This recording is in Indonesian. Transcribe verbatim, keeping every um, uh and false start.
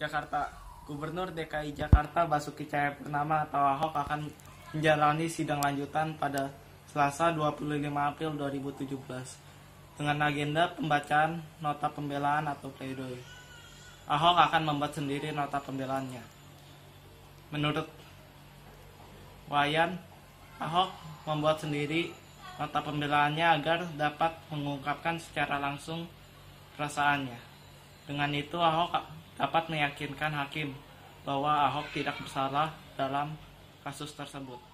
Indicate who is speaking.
Speaker 1: Jakarta. Gubernur D K I Jakarta Basuki Cahayapurnama atau Ahok akan menjalani sidang lanjutan pada Selasa dua puluh lima April dua ribu tujuh belas dengan agenda pembacaan nota pembelaan atau pledoi. Ahok akan membuat sendiri nota pembelaannya. Menurut Wayan, Ahok membuat sendiri nota pembelaannya agar dapat mengungkapkan secara langsung perasaannya. Dengan itu Ahok dapat meyakinkan hakim bahwa Ahok tidak bersalah dalam kasus tersebut.